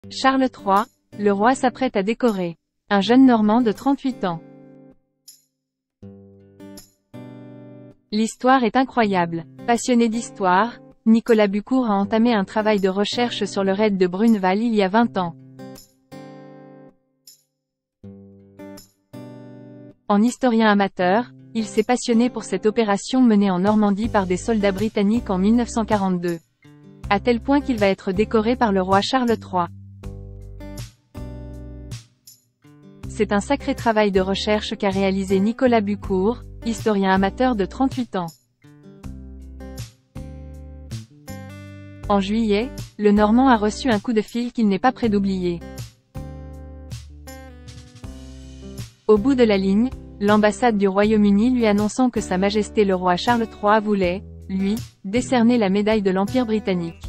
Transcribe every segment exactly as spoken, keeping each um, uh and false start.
Charles trois, le roi s'apprête à décorer. Un jeune Normand de trente-huit ans. L'histoire est incroyable. Passionné d'histoire, Nicolas Buccourt a entamé un travail de recherche sur le raid de Bruneval il y a vingt ans. En historien amateur, il s'est passionné pour cette opération menée en Normandie par des soldats britanniques en mille neuf cent quarante-deux. À tel point qu'il va être décoré par le roi Charles trois. C'est un sacré travail de recherche qu'a réalisé Nicolas Buccourt, historien amateur de trente-huit ans. En juillet, le Normand a reçu un coup de fil qu'il n'est pas prêt d'oublier. Au bout de la ligne, l'ambassade du Royaume-Uni lui annonçant que Sa Majesté le roi Charles trois voulait, lui, décerner la médaille de l'Empire britannique.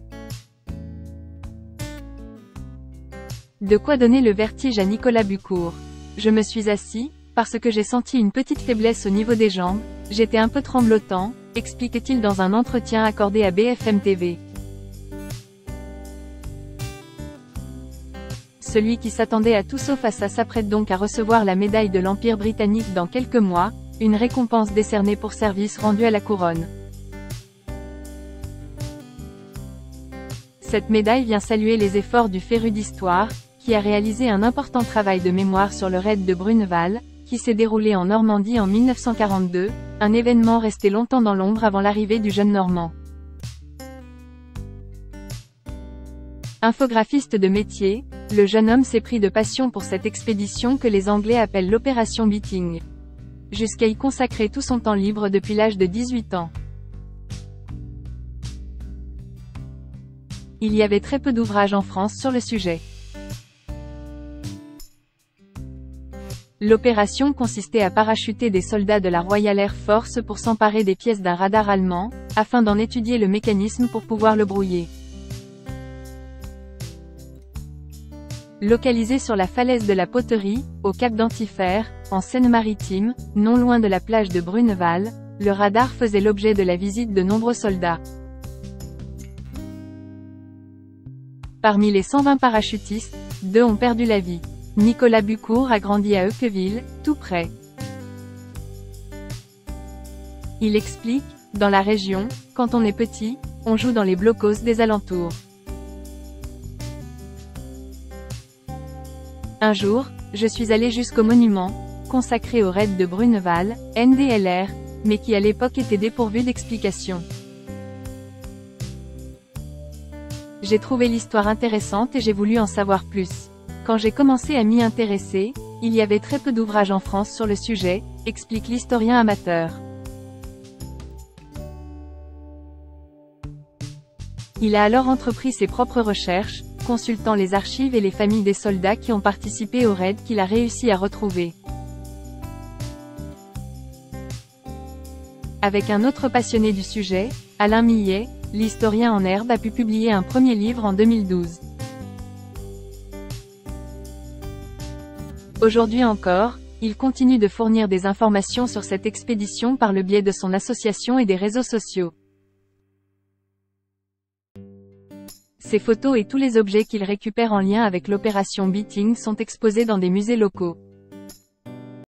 De quoi donner le vertige à Nicolas Buccourt. Je me suis assis, parce que j'ai senti une petite faiblesse au niveau des jambes, j'étais un peu tremblotant, expliquait-il dans un entretien accordé à B F M T V. Celui qui s'attendait à tout sauf à ça s'apprête donc à recevoir la médaille de l'Empire britannique dans quelques mois, une récompense décernée pour service rendu à la couronne. Cette médaille vient saluer les efforts du féru d'histoire, qui a réalisé un important travail de mémoire sur le raid de Bruneval, qui s'est déroulé en Normandie en mille neuf cent quarante-deux, un événement resté longtemps dans l'ombre avant l'arrivée du jeune Normand. Infographiste de métier, le jeune homme s'est pris de passion pour cette expédition que les Anglais appellent l'opération Beating. Jusqu'à y consacrer tout son temps libre depuis l'âge de dix-huit ans. Il y avait très peu d'ouvrages en France sur le sujet. L'opération consistait à parachuter des soldats de la Royal Air Force pour s'emparer des pièces d'un radar allemand, afin d'en étudier le mécanisme pour pouvoir le brouiller. Localisé sur la falaise de la Poterie, au cap d'Antifer, en Seine-Maritime, non loin de la plage de Bruneval, le radar faisait l'objet de la visite de nombreux soldats. Parmi les cent vingt parachutistes, deux ont perdu la vie. Nicolas Buccourt a grandi à Equeville, tout près. Il explique, dans la région, quand on est petit, on joue dans les blocos des alentours. Un jour, je suis allé jusqu'au monument, consacré au raid de Bruneval, N D L R, mais qui à l'époque était dépourvu d'explication. J'ai trouvé l'histoire intéressante et j'ai voulu en savoir plus. Quand j'ai commencé à m'y intéresser, il y avait très peu d'ouvrages en France sur le sujet, explique l'historien amateur. Il a alors entrepris ses propres recherches, consultant les archives et les familles des soldats qui ont participé au raid qu'il a réussi à retrouver. Avec un autre passionné du sujet, Alain Millet, l'historien en herbe a pu publier un premier livre en deux mille douze. Aujourd'hui encore, il continue de fournir des informations sur cette expédition par le biais de son association et des réseaux sociaux. Ces photos et tous les objets qu'il récupère en lien avec l'opération Beating sont exposés dans des musées locaux.